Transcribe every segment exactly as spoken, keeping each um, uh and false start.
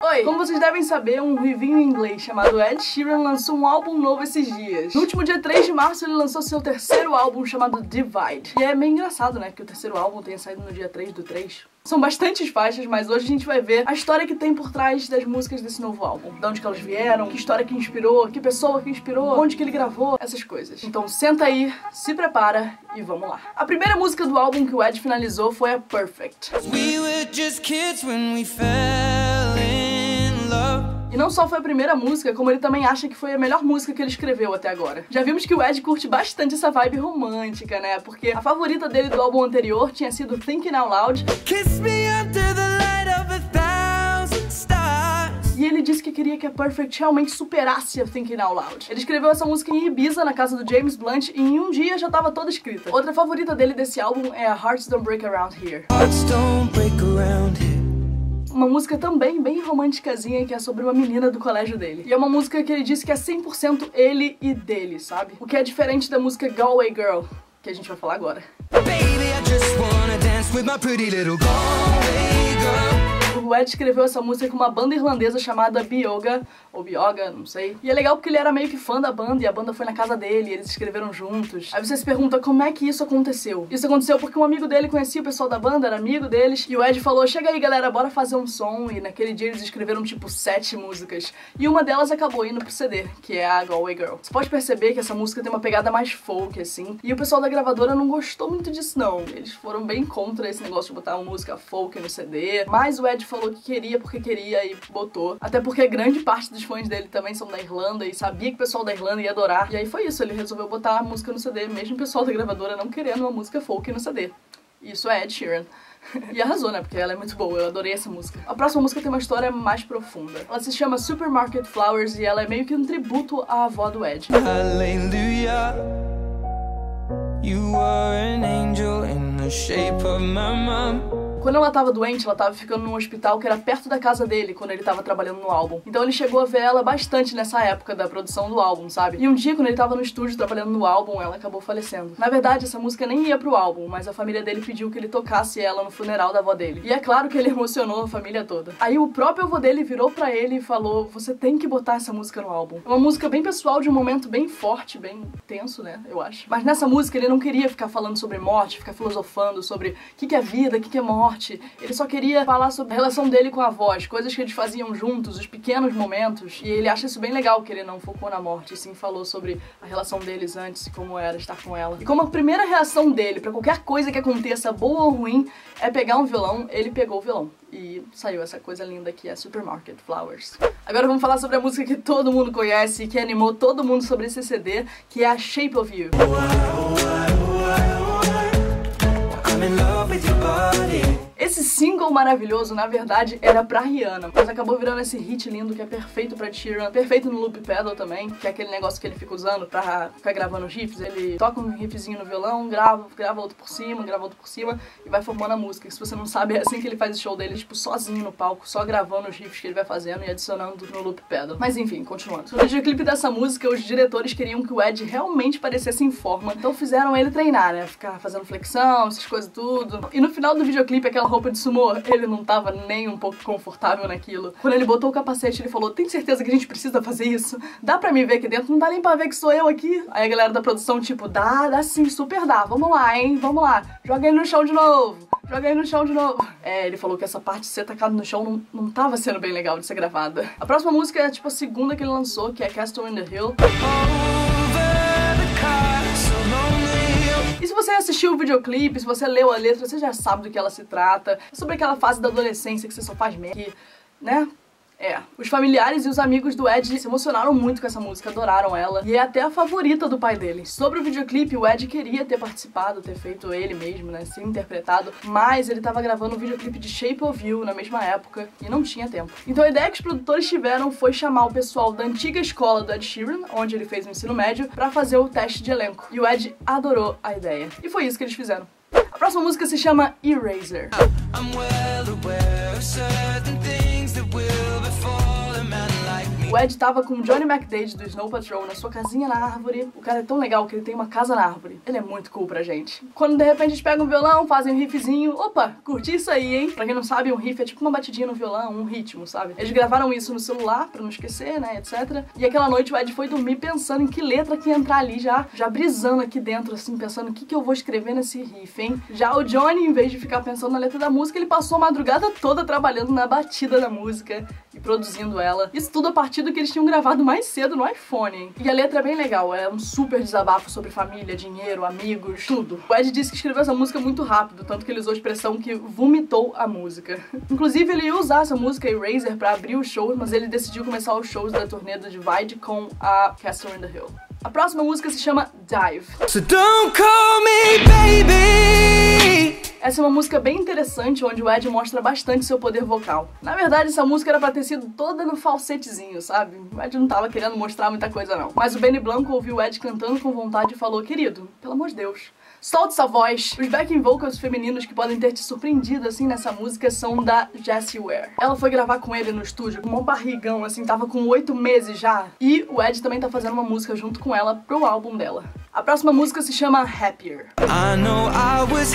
Oi! Como vocês devem saber, um vivinho em inglês chamado Ed Sheeran lançou um álbum novo esses dias. No último dia três de março ele lançou seu terceiro álbum chamado Divide. E é meio engraçado, né, que o terceiro álbum tenha saído no dia três do três. São bastantes faixas, mas hoje a gente vai ver a história que tem por trás das músicas desse novo álbum. De onde que elas vieram, que história que inspirou, que pessoa que inspirou, onde que ele gravou, essas coisas. Então senta aí, se prepara e vamos lá. A primeira música do álbum que o Ed finalizou foi a Perfect. We were just kids when we fell in love. E não só foi a primeira música, como ele também acha que foi a melhor música que ele escreveu até agora. Já vimos que o Ed curte bastante essa vibe romântica, né? Porque a favorita dele do álbum anterior tinha sido Thinking Out Loud. Kiss me under the light of a thousand stars. E ele disse que queria que a Perfect realmente superasse a Thinking Out Loud. Ele escreveu essa música em Ibiza, na casa do James Blunt, e em um dia já estava toda escrita. Outra favorita dele desse álbum é a Hearts Don't Break Around Here. Hearts don't break around here. Uma música também bem românticazinha, que é sobre uma menina do colégio dele. E é uma música que ele disse que é cem por cento ele e dele, sabe? O que é diferente da música Galway Girl, que a gente vai falar agora. Baby, I just wanna dance with my pretty little Galway girl. O Ed escreveu essa música com uma banda irlandesa chamada Bioga, ou Bioga, não sei. E é legal porque ele era meio que fã da banda e a banda foi na casa dele e eles escreveram juntos. Aí você se pergunta como é que isso aconteceu. Isso aconteceu porque um amigo dele conhecia o pessoal da banda, era amigo deles, e o Ed falou, chega aí galera, bora fazer um som. E naquele dia eles escreveram tipo sete músicas. E uma delas acabou indo pro C D, que é a Galway Girl. Você pode perceber que essa música tem uma pegada mais folk, assim. E o pessoal da gravadora não gostou muito disso, não. Eles foram bem contra esse negócio de botar uma música folk no C D. Mas o Ed falou que queria porque queria e botou. Até porque grande parte dos fãs dele também são da Irlanda e sabia que o pessoal da Irlanda ia adorar. E aí foi isso, ele resolveu botar a música no C D, mesmo o pessoal da gravadora não querendo uma música folk no C D. Isso é Ed Sheeran. E arrasou, né? Porque ela é muito boa, eu adorei essa música. A próxima música tem uma história mais profunda. Ela se chama Supermarket Flowers e ela é meio que um tributo à avó do Ed. Hallelujah. You were an angel in the shape of my mom. Quando ela tava doente, ela tava ficando num hospital que era perto da casa dele, quando ele tava trabalhando no álbum. Então ele chegou a ver ela bastante nessa época da produção do álbum, sabe? E um dia, quando ele tava no estúdio trabalhando no álbum, ela acabou falecendo. Na verdade, essa música nem ia pro álbum, mas a família dele pediu que ele tocasse ela no funeral da avó dele. E é claro que ele emocionou a família toda. Aí o próprio avô dele virou pra ele e falou, você tem que botar essa música no álbum. É uma música bem pessoal, de um momento bem forte, bem tenso, né? Eu acho. Mas nessa música ele não queria ficar falando sobre morte, ficar filosofando sobre o que que é vida, o que que é morte. Ele só queria falar sobre a relação dele com a avó, as coisas que eles faziam juntos, os pequenos momentos. E ele acha isso bem legal, que ele não focou na morte, e sim falou sobre a relação deles antes e como era estar com ela. E como a primeira reação dele pra qualquer coisa que aconteça, boa ou ruim, é pegar um violão, ele pegou o violão. E saiu essa coisa linda que é Supermarket Flowers. Agora vamos falar sobre a música que todo mundo conhece e que animou todo mundo sobre esse C D, que é a Shape of You. Esse single maravilhoso, na verdade, era pra Rihanna, mas acabou virando esse hit lindo que é perfeito pra Ed Sheeran, perfeito no loop pedal também, que é aquele negócio que ele fica usando pra ficar gravando os riffs. Ele toca um riffzinho no violão, grava, grava outro por cima, grava outro por cima e vai formando a música. Se você não sabe, é assim que ele faz o show dele, tipo, sozinho no palco, só gravando os riffs que ele vai fazendo e adicionando no loop pedal. Mas enfim, continuando. No videoclipe dessa música, os diretores queriam que o Ed realmente parecesse em forma, então fizeram ele treinar, né, ficar fazendo flexão, essas coisas tudo. E no final do videoclipe, aquela roupa de sumô, ele não tava nem um pouco confortável naquilo. Quando ele botou o capacete, ele falou, tem certeza que a gente precisa fazer isso? Dá pra me ver aqui dentro? Não dá nem pra ver que sou eu aqui? Aí a galera da produção, tipo, dá, dá sim, super dá. Vamos lá, hein? Vamos lá. Joga ele no chão de novo. Joga ele no chão de novo. É, ele falou que essa parte de ser tacado no chão não, não tava sendo bem legal de ser gravada. A próxima música é, tipo, a segunda que ele lançou, que é Castle in the Hill. E se você assistiu o videoclipe, se você leu a letra, você já sabe do que ela se trata. É sobre aquela fase da adolescência que você só faz merda, né? É. Os familiares e os amigos do Ed se emocionaram muito com essa música, adoraram ela. E é até a favorita do pai dele. Sobre o videoclipe, o Ed queria ter participado, ter feito ele mesmo, né, ser interpretado. Mas ele tava gravando o videoclipe de Shape of You na mesma época e não tinha tempo. Então a ideia que os produtores tiveram foi chamar o pessoal da antiga escola do Ed Sheeran, onde ele fez o ensino médio, pra fazer o teste de elenco. E o Ed adorou a ideia. E foi isso que eles fizeram. A próxima música se chama Eraser. O O Ed tava com o Johnny McDade do Snow Patrol na sua casinha na árvore. O cara é tão legal que ele tem uma casa na árvore. Ele é muito cool pra gente. Quando de repente eles pegam um violão, fazem um riffzinho. Opa, curti isso aí, hein? Pra quem não sabe, um riff é tipo uma batidinha no violão, um ritmo, sabe? Eles gravaram isso no celular pra não esquecer, né, etcétera. E aquela noite o Ed foi dormir pensando em que letra que ia entrar ali, já, já brisando aqui dentro, assim, pensando o que, que eu vou escrever nesse riff, hein? Já o Johnny, em vez de ficar pensando na letra da música, ele passou a madrugada toda trabalhando na batida da música e produzindo ela. Isso tudo a partir do que eles tinham gravado mais cedo no iPhone, hein? E a letra é bem legal, é um super desabafo sobre família, dinheiro, amigos, tudo. O Ed disse que escreveu essa música muito rápido, tanto que ele usou a expressão que vomitou a música. Inclusive, ele ia usar essa música Eraser pra abrir o show, mas ele decidiu começar os shows da turnê do Divide com a Castle in the Hill. A próxima música se chama Dive. So don't call me baby. Essa é uma música bem interessante, onde o Ed mostra bastante seu poder vocal. Na verdade, essa música era pra ter sido toda no falsetezinho, sabe? O Ed não tava querendo mostrar muita coisa, não. Mas o Benny Blanco ouviu o Ed cantando com vontade e falou: querido, pelo amor de Deus, solte essa voz. Os backing vocals femininos que podem ter te surpreendido, assim, nessa música são da Jessie Ware. Ela foi gravar com ele no estúdio com um barrigão, assim, tava com oito meses já. E o Ed também tá fazendo uma música junto com ela pro álbum dela. A próxima música se chama Happier. I know I was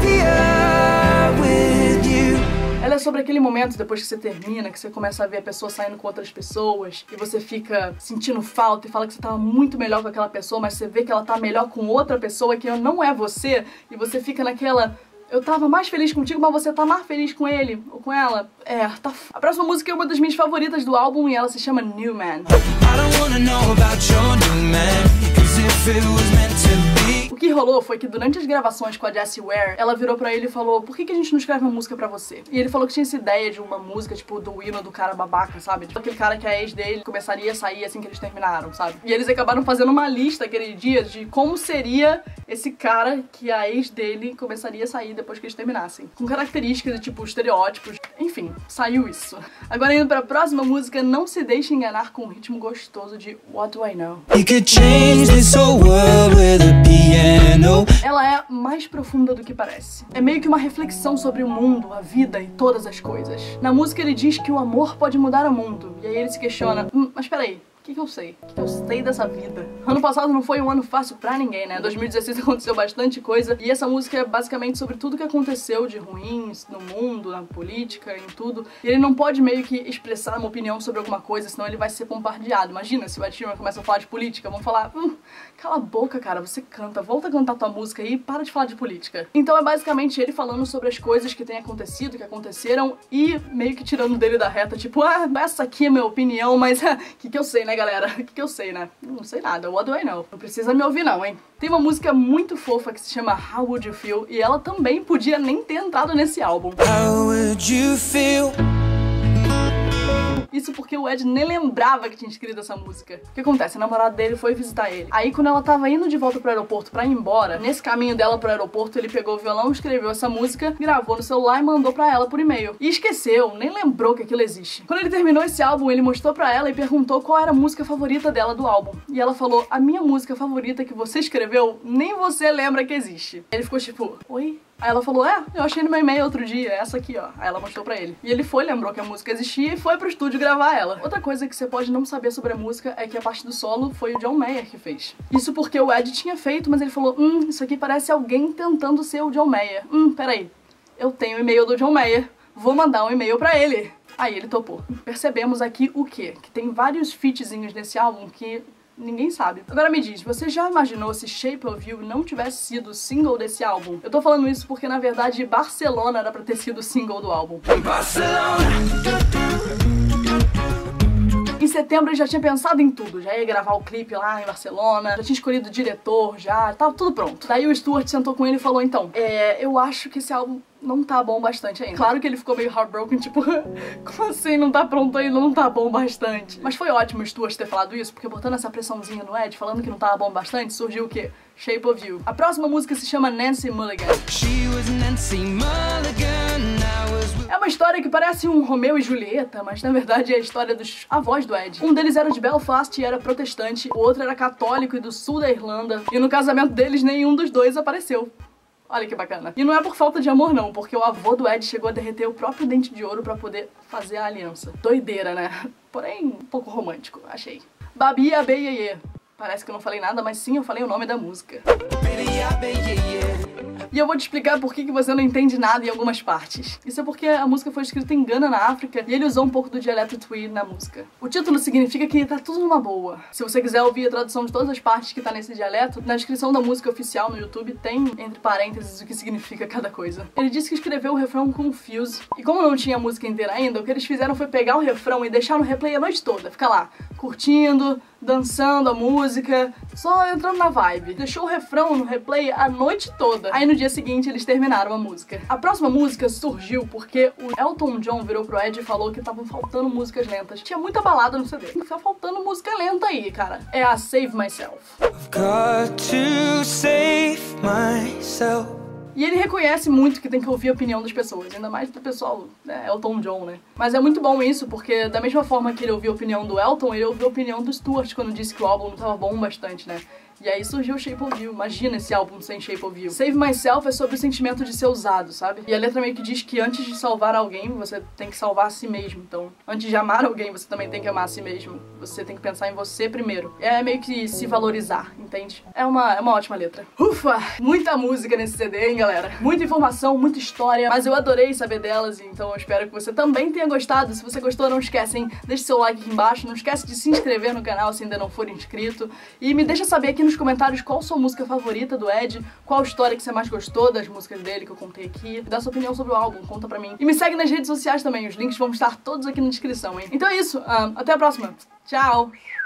happier with you. Ela é sobre aquele momento, depois que você termina, que você começa a ver a pessoa saindo com outras pessoas e você fica sentindo falta e fala que você tava muito melhor com aquela pessoa, mas você vê que ela tá melhor com outra pessoa que não é você, e você fica naquela: eu tava mais feliz contigo, mas você tá mais feliz com ele ou com ela. É, tá f... A próxima música é uma das minhas favoritas do álbum e ela se chama New Man. I don't wanna know about your new man, 'cause if it was meant to be. O que rolou foi que durante as gravações com a Jessie Ware, ela virou pra ele e falou: por que que a gente não escreve uma música pra você? E ele falou que tinha essa ideia de uma música, tipo, do hino do cara babaca, sabe? Tipo, aquele cara que a ex dele começaria a sair assim que eles terminaram, sabe? E eles acabaram fazendo uma lista aquele dia de como seria esse cara que a ex dele começaria a sair depois que eles terminassem. Com características, tipo, estereótipos. Enfim, saiu isso. Agora, indo pra próxima música, não se deixe enganar com um ritmo gostoso de What Do I Know. You could change this whole world with a piano. Ela é mais profunda do que parece. É meio que uma reflexão sobre o mundo, a vida e todas as coisas. Na música ele diz que o amor pode mudar o mundo. E aí ele se questiona: hum, mas peraí, o que que eu sei? O que que eu sei dessa vida? Ano passado não foi um ano fácil pra ninguém, né? dois mil e dezesseis aconteceu bastante coisa. E essa música é basicamente sobre tudo que aconteceu de ruins no mundo, na política, em tudo. E ele não pode meio que expressar uma opinião sobre alguma coisa, senão ele vai ser bombardeado. Imagina se o Ed Sheeran começa a falar de política, vão falar: hum, cala a boca, cara, você canta, volta a cantar tua música aí e para de falar de política. Então é basicamente ele falando sobre as coisas que têm acontecido, que aconteceram, e meio que tirando dele da reta, tipo: ah, essa aqui é a minha opinião, mas o que que eu sei, né, galera? O que que eu sei, né? Não sei nada, what do I know? Não precisa me ouvir não, hein? Tem uma música muito fofa que se chama How Would You Feel, e ela também podia nem ter entrado nesse álbum. How would you feel? Isso porque o Ed nem lembrava que tinha escrito essa música. O que acontece? A namorada dele foi visitar ele. Aí quando ela tava indo de volta pro aeroporto pra ir embora, nesse caminho dela pro aeroporto, ele pegou o violão, escreveu essa música, gravou no celular e mandou pra ela por e-mail. E esqueceu, nem lembrou que aquilo existe. Quando ele terminou esse álbum, ele mostrou pra ela e perguntou qual era a música favorita dela do álbum. E ela falou: a minha música favorita que você escreveu, nem você lembra que existe. Ele ficou tipo: oi? Aí ela falou: é, eu achei no meu e-mail outro dia, essa aqui, ó. Aí ela mostrou pra ele. E ele foi, lembrou que a música existia e foi pro estúdio gravar ela. Outra coisa que você pode não saber sobre a música é que a parte do solo foi o John Mayer que fez. Isso porque o Ed tinha feito, mas ele falou: hum, isso aqui parece alguém tentando ser o John Mayer. Hum, peraí, eu tenho o e-mail do John Mayer, vou mandar um e-mail pra ele. Aí ele topou. Percebemos aqui o quê? Que tem vários featzinhos nesse álbum que ninguém sabe. Agora me diz, você já imaginou se Shape of You não tivesse sido o single desse álbum? Eu tô falando isso porque, na verdade, Barcelona era pra ter sido o single do álbum. Barcelona. Em setembro ele já tinha pensado em tudo, já ia gravar o clipe lá em Barcelona, já tinha escolhido o diretor, já, tava tudo pronto. Daí o Stuart sentou com ele e falou: então, é, eu acho que esse álbum não tá bom bastante ainda. Claro que ele ficou meio heartbroken, tipo, como assim não tá pronto ainda, não tá bom bastante? Mas foi ótimo o Stuart ter falado isso, porque botando essa pressãozinha no Ed, falando que não tava bom bastante, surgiu o quê? Shape of You. A próxima música se chama Nancy Mulligan. She was Nancy Mulligan, I was... É uma história que parece um Romeu e Julieta, mas na verdade é a história dos avós do Ed. Um deles era de Belfast e era protestante, o outro era católico e do sul da Irlanda, e no casamento deles nenhum dos dois apareceu. Olha que bacana. E não é por falta de amor não, porque o avô do Ed chegou a derreter o próprio dente de ouro pra poder fazer a aliança. Doideira, né? Porém, um pouco romântico, achei. Babi Abe Ye Ye. Parece que eu não falei nada, mas sim, eu falei o nome da música. E eu vou te explicar por que você não entende nada em algumas partes. Isso é porque a música foi escrita em Gana, na África, e ele usou um pouco do dialeto Twi na música. O título significa que tá tudo numa boa. Se você quiser ouvir a tradução de todas as partes que tá nesse dialeto, na descrição da música oficial no YouTube tem, entre parênteses, o que significa cada coisa. Ele disse que escreveu o refrão com o Fuse, e como não tinha a música inteira ainda, o que eles fizeram foi pegar o refrão e deixar no replay a noite toda. Ficar lá, curtindo, dançando a música, só entrando na vibe. Deixou o refrão no replay a noite toda. Aí no dia seguinte eles terminaram a música. A próxima música surgiu porque o Elton John virou pro Ed e falou que estavam faltando músicas lentas. Tinha muita balada no C D. Tá faltando música lenta aí, cara. É a Save Myself. I've got to save myself. E ele reconhece muito que tem que ouvir a opinião das pessoas, ainda mais do pessoal, né, Elton John, né? Mas é muito bom isso, porque da mesma forma que ele ouviu a opinião do Elton, ele ouviu a opinião do Stuart quando disse que o álbum não tava bom bastante, né? E aí surgiu o Shape of You. Imagina esse álbum sem Shape of You. Save Myself é sobre o sentimento de ser usado, sabe? E a letra meio que diz que antes de salvar alguém, você tem que salvar a si mesmo. Então, antes de amar alguém, você também tem que amar a si mesmo. Você tem que pensar em você primeiro. É meio que se valorizar, entende? É uma, é uma ótima letra. Ufa! Muita música nesse C D, hein, galera? Muita informação, muita história, mas eu adorei saber delas, então eu espero que você também tenha gostado. Se você gostou, não esquece, hein? Deixe seu like aqui embaixo, não esquece de se inscrever no canal se ainda não for inscrito. E me deixa saber aqui nos comentários qual sua música favorita do Ed, qual história que você mais gostou das músicas dele que eu contei aqui. Dá sua opinião sobre o álbum, conta pra mim. E me segue nas redes sociais também, os links vão estar todos aqui na descrição, hein? Então é isso, um, até a próxima. Tchau!